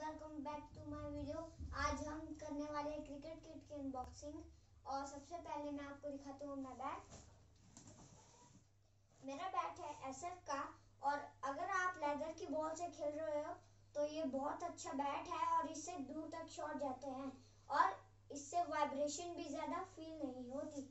Welcome back to my video. आज हम करने वाले हैं क्रिकेट किट की अनबॉक्सिंग। और सबसे पहले मैं आपको दिखाता हूँ अपना बैट। मेरा बैट है एसएफ का, और अगर आप लेदर की बॉल से खेल रहे हो तो ये बहुत अच्छा बैट है और इससे दूर तक शॉट जाते हैं और इससे वाइब्रेशन भी ज़्यादा फील नहीं होती।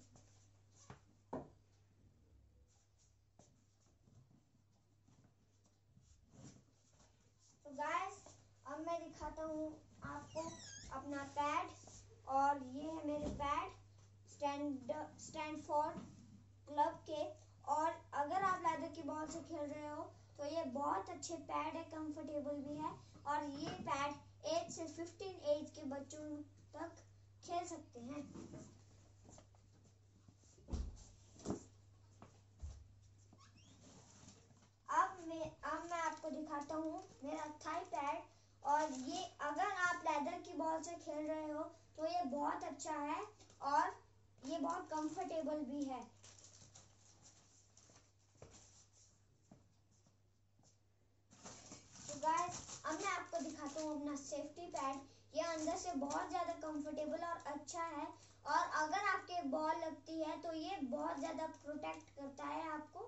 तो गाइस, अब मैं दिखाता हूँ आपको अपना पैड, और ये है मेरे पैड स्टैंडफोर्ड क्लब के। और अगर आप लेदर की बॉल से खेल रहे हो तो ये बहुत अच्छे पैड है, कंफर्टेबल भी है, और ये पैड 8 से 15 एज के बच्चों तक खेल सकते हैं। अब मैं आपको दिखाता हूँ मेरा थाई पैड, और ये अगर आप लेदर की बॉल से खेल रहे हो तो ये बहुत अच्छा है और ये बहुत कंफर्टेबल भी है। तो गाइस, अब मैं आपको दिखाता हूँ अपना सेफ्टी पैड। ये अंदर से बहुत ज़्यादा कंफर्टेबल और अच्छा है, और अगर आपके बॉल लगती है तो ये बहुत ज़्यादा प्रोटेक्ट करता है आपको।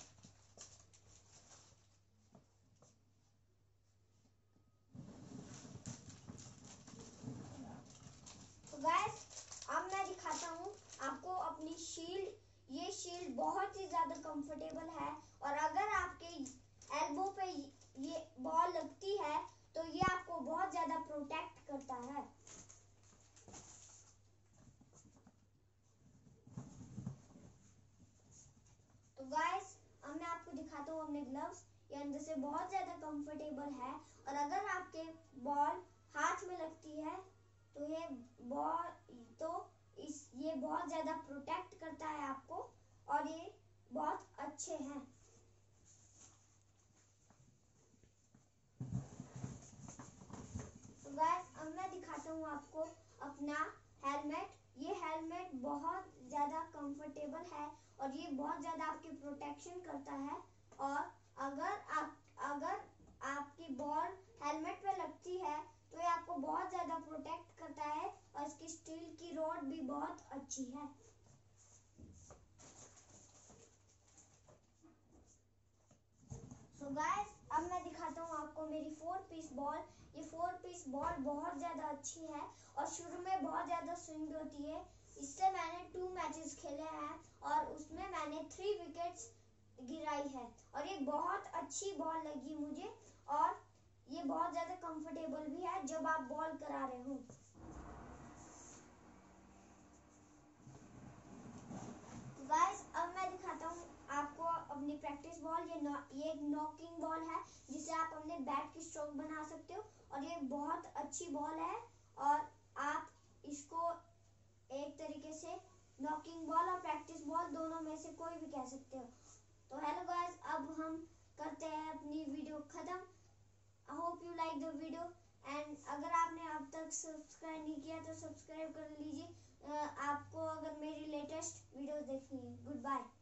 तो गाइस, अब मैं दिखाता हूँ आपको अपनी शील्ड। ये शील्ड बहुत ही ज़्यादा कंफर्टेबल है, और अगर आपके एल्बो पे ये बॉल लगती है तो ये आपको बहुत ज़्यादा प्रोटेक्ट करता है। तो गाइस, अब मैं आपको दिखाता हूँ अपने ग्लव्स। ये अंदर से बहुत ज़्यादा कंफर्टेबल है, और अगर आपके बॉल हाथ में लगती है तो ये बहुत ज़्यादा प्रोटेक्ट करता है आपको, और ये बहुत अच्छे हैं। तो गाइस, अब मैं दिखाता हूँ आपको अपना हेलमेट। ये हेलमेट बहुत ज़्यादा कंफर्टेबल है और ये बहुत ज़्यादा आपकी प्रोटेक्शन करता है। और अगर आपकी बॉल हेलमेट पे लगती है तो ये आपको बहुत ज़्यादा प्रोटेक्ट करता है, और इसकी स्टील की रॉड भी बहुत अच्छी है। तो गाइस, अब मैं दिखाता हूँ आपको मेरी 4 पीस बॉल। ये 4 पीस बॉल बहुत ज़्यादा अच्छी है और शुरू में बहुत ज़्यादा स्विंग भी होती है। इससे मैंने 2 मैचेस खेले हैं और उसमें मैंने 3 विकेट्स गिराई है, और ये बहुत अच्छी बॉल लगी मुझे, और ये बहुत ज़्यादा कंफर्टेबल भी है जब आप बॉल करा रहे हो। गाइस, अब मैं दिखाता हूँ आपको अपनी प्रैक्टिस बॉल। ये एक नॉकिंग बॉल है जिसे आप अपने बैट की स्ट्रोक बना सकते हो, और ये बहुत अच्छी बॉल है, और आप इसको एक तरीके से नॉकिंग बॉल और प्रैक्टिस बॉल दोनों में से कोई भी कह सकते हो। तो हेलो गाइस, अब हम करते हैं अपनी वीडियो खत्म। I hope you like the video, and अगर आपने अब तक सब्सक्राइब नहीं किया तो सब्सक्राइब कर लीजिए, आपको अगर मेरी लेटेस्ट वीडियो देखनी है। Good bye.